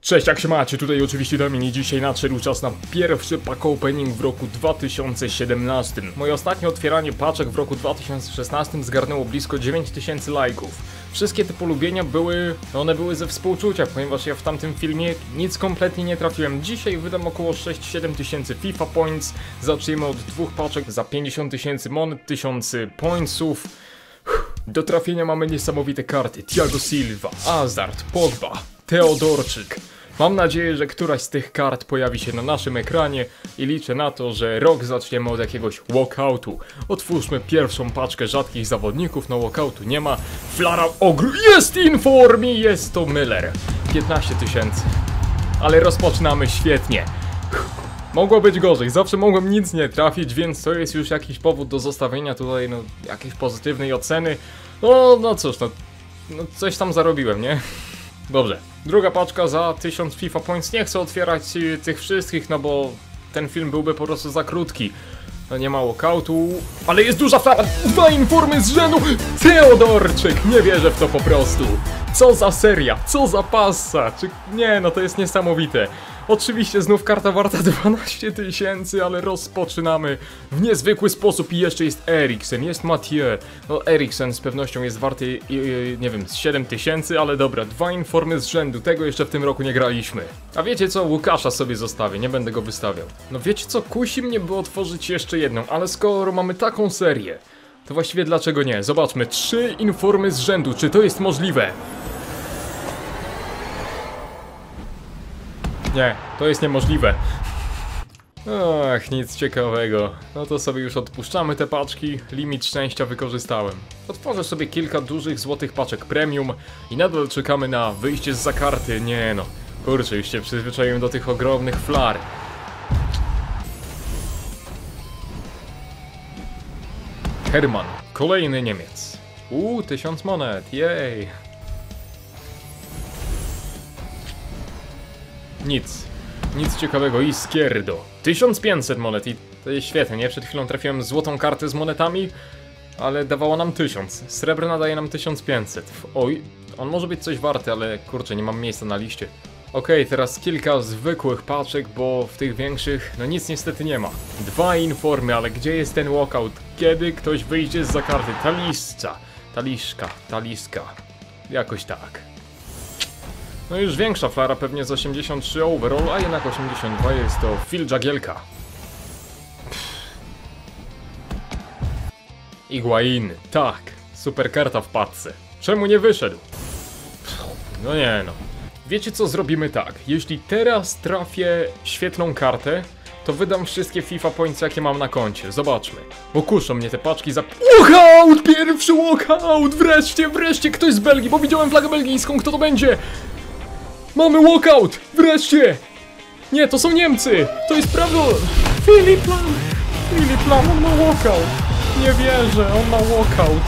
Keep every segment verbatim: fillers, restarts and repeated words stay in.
Cześć, jak się macie? Tutaj oczywiście Damian i dzisiaj nadszedł czas na pierwszy pack opening w roku dwa tysiące siedemnastym. Moje ostatnie otwieranie paczek w roku dwa tysiące szesnastym zgarnęło blisko dziewięć tysięcy lajków. Wszystkie te polubienia były, no one były ze współczucia, ponieważ ja w tamtym filmie nic kompletnie nie trafiłem. Dzisiaj wydam około sześć siedem tysięcy FIFA Points. Zaczniemy od dwóch paczek za pięćdziesiąt tysięcy monet, tysiąc pointsów. Do trafienia mamy niesamowite karty: Thiago Silva, Hazard, Pogba, Teodorczyk. Mam nadzieję, że któraś z tych kart pojawi się na naszym ekranie i liczę na to, że rok zaczniemy od jakiegoś walkoutu. Otwórzmy pierwszą paczkę rzadkich zawodników, no walkoutu nie ma. Flara Ogr jest informi, jest to Müller. piętnaście tysięcy. Ale rozpoczynamy świetnie. Mogło być gorzej, zawsze mogłem nic nie trafić, więc to jest już jakiś powód do zostawienia tutaj, no, jakiejś pozytywnej oceny. No, no cóż, no, no coś tam zarobiłem, nie? Dobrze, druga paczka za tysiąc FIFA Points. Nie chcę otwierać tych wszystkich, no bo ten film byłby po prostu za krótki. No nie ma walkoutu, ale jest duża flara. Dwa informy z rzędu. Teodorczyk, nie wierzę w to po prostu. Co za seria, co za passa. Czy... Nie, no to jest niesamowite. Oczywiście znów karta warta dwanaście tysięcy, ale rozpoczynamy w niezwykły sposób i jeszcze jest Eriksen, jest Mathieu. No Eriksen z pewnością jest warty, yy, nie wiem, siedem tysięcy, ale dobra, dwa informy z rzędu, tego jeszcze w tym roku nie graliśmy. A wiecie co, Łukasza sobie zostawię, nie będę go wystawiał. No wiecie co, kusi mnie by otworzyć jeszcze jedną, ale skoro mamy taką serię, to właściwie dlaczego nie? Zobaczmy, trzy informy z rzędu, czy to jest możliwe? Nie, to jest niemożliwe. Ach, nic ciekawego. No to sobie już odpuszczamy te paczki. Limit szczęścia wykorzystałem. Otworzę sobie kilka dużych złotych paczek premium i nadal czekamy na wyjście zza karty. Nie no, kurczę, już się przyzwyczaiłem do tych ogromnych flar. Herman, kolejny Niemiec. Uuu, tysiąc monet, jej. Nic. Nic ciekawego. Izquierdo. tysiąc pięćset monet i to jest świetne, nie? Przed chwilą trafiłem złotą kartę z monetami, ale dawało nam tysiąc. Srebrna daje nam tysiąc pięćset. Oj, on może być coś warty, ale kurczę, nie mam miejsca na liście. Okej, okay, teraz kilka zwykłych paczek, bo w tych większych, no nic niestety nie ma. Dwa informy, ale gdzie jest ten walkout? Kiedy ktoś wyjdzie zza karty? Talisca. Taliszka. Taliska. Jakoś tak. No już większa flara, pewnie z osiemdziesiąt trzy overall, a jednak osiemdziesiąt dwa jest to Phil Jagielka. Higuain, tak, super karta w paczce. Czemu nie wyszedł? No nie no. Wiecie co, zrobimy tak, jeśli teraz trafię świetną kartę, to wydam wszystkie FIFA Points, jakie mam na koncie. Zobaczmy. Bo kuszą mnie te paczki za... Walkout! Pierwszy walkout! Wreszcie, wreszcie ktoś z Belgii, bo widziałem flagę belgijską, kto to będzie? Mamy walkout! Wreszcie! Nie, to są Niemcy! To jest prawda! Filip Lam! Filip Lam, on ma walkout! Nie wierzę, on ma walkout!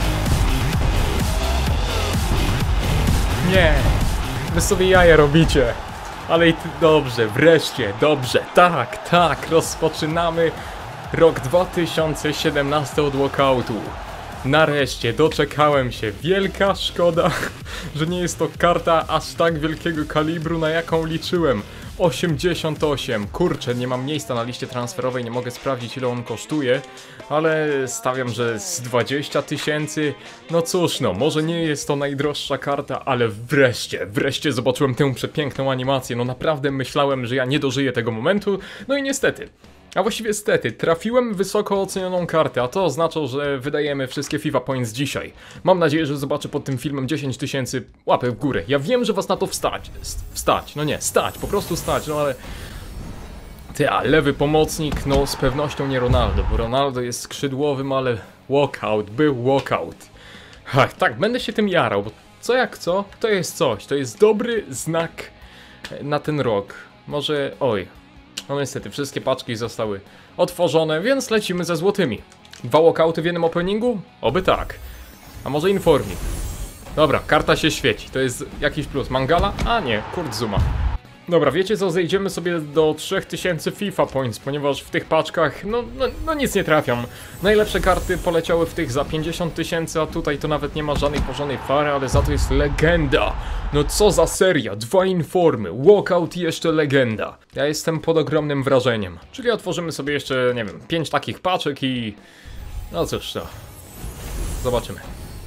Nie! Wy sobie jaja robicie! Ale i ty, dobrze, wreszcie, dobrze, tak, tak, rozpoczynamy rok dwa tysiące siedemnasty od walkoutu. Nareszcie, doczekałem się. Wielka szkoda, że nie jest to karta aż tak wielkiego kalibru, na jaką liczyłem. osiemdziesiąt osiem. Kurczę, nie mam miejsca na liście transferowej, nie mogę sprawdzić, ile on kosztuje, ale stawiam, że z dwadzieścia tysięcy. No cóż, no, może nie jest to najdroższa karta, ale wreszcie, wreszcie zobaczyłem tę przepiękną animację. No naprawdę myślałem, że ja nie dożyję tego momentu, no i niestety. A właściwie stety, trafiłem wysoko ocenioną kartę, a to oznacza, że wydajemy wszystkie FIFA Points dzisiaj. Mam nadzieję, że zobaczę pod tym filmem dziesięć tysięcy łapek w górę. Ja wiem, że was na to wstać. Wstać, no nie, stać, po prostu stać, no ale... Ty, a lewy pomocnik, no z pewnością nie Ronaldo, bo Ronaldo jest skrzydłowym, ale walkout, był walkout. Ach, tak, będę się tym jarał, bo co jak co, to jest coś, to jest dobry znak na ten rok. Może, oj... No niestety, wszystkie paczki zostały otworzone, więc lecimy ze złotymi. Dwa walkouty w jednym openingu? Oby tak. A może informik? Dobra, karta się świeci, to jest jakiś plus. Mangala? A nie, Kurt Zuma. Dobra, wiecie co, zejdziemy sobie do trzy tysiące FIFA Points, ponieważ w tych paczkach, no, no, no nic nie trafiam. Najlepsze karty poleciały w tych za pięćdziesiąt tysięcy, a tutaj to nawet nie ma żadnej porządnej pary, ale za to jest legenda. No co za seria, dwa informy, walkout i jeszcze legenda. Ja jestem pod ogromnym wrażeniem. Czyli otworzymy sobie jeszcze, nie wiem, pięć takich paczek i... no cóż to... zobaczymy.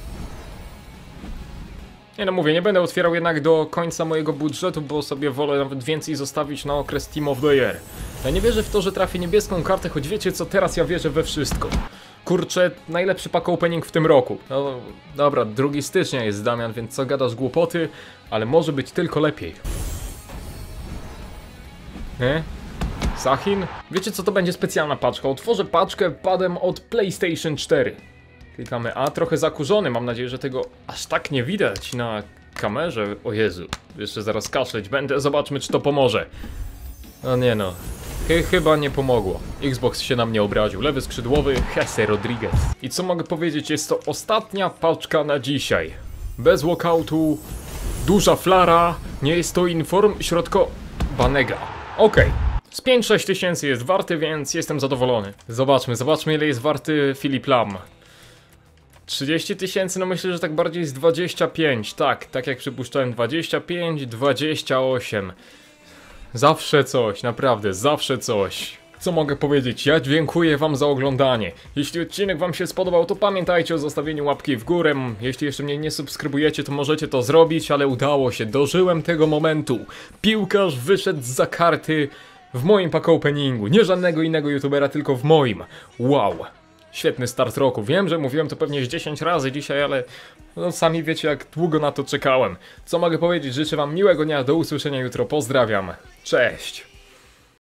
Nie no, mówię, nie będę otwierał jednak do końca mojego budżetu, bo sobie wolę nawet więcej zostawić na okres Team of the Year. Ja nie wierzę w to, że trafię niebieską kartę, choć wiecie co, teraz ja wierzę we wszystko. Kurczę, najlepszy pack opening w tym roku. No dobra, drugiego stycznia jest Damian, więc co gadasz głupoty, ale może być tylko lepiej. Nie? Sahin? Wiecie co, to będzie specjalna paczka. Otworzę paczkę padem od PlayStation cztery. Klikamy A, trochę zakurzony, mam nadzieję, że tego aż tak nie widać na kamerze. O Jezu, jeszcze zaraz kaszleć będę, zobaczmy czy to pomoże. No nie no, Ch chyba nie pomogło. Xbox się na mnie obraził, lewy skrzydłowy, Jesse Rodriguez. I co mogę powiedzieć, jest to ostatnia paczka na dzisiaj. Bez walkoutu, duża flara, nie jest to inform, środko... Banega. Okej. Okay. Z pięć sześć tysięcy jest warty, więc jestem zadowolony. Zobaczmy, zobaczmy ile jest warty Philip Lam. trzydzieści tysięcy, no myślę, że tak bardziej z dwadzieścia pięć, tak, tak jak przypuszczałem, dwadzieścia pięć, dwadzieścia osiem. Zawsze coś, naprawdę, zawsze coś. Co mogę powiedzieć? Ja dziękuję wam za oglądanie. Jeśli odcinek wam się spodobał, to pamiętajcie o zostawieniu łapki w górę. Jeśli jeszcze mnie nie subskrybujecie, to możecie to zrobić, ale udało się, dożyłem tego momentu. Piłkarz wyszedł za karty w moim pack openingu. Nie żadnego innego youtubera, tylko w moim. Wow. Świetny start roku. Wiem, że mówiłem to pewnie z dziesięć razy dzisiaj, ale no, sami wiecie jak długo na to czekałem. Co mogę powiedzieć? Życzę wam miłego dnia, do usłyszenia jutro. Pozdrawiam. Cześć!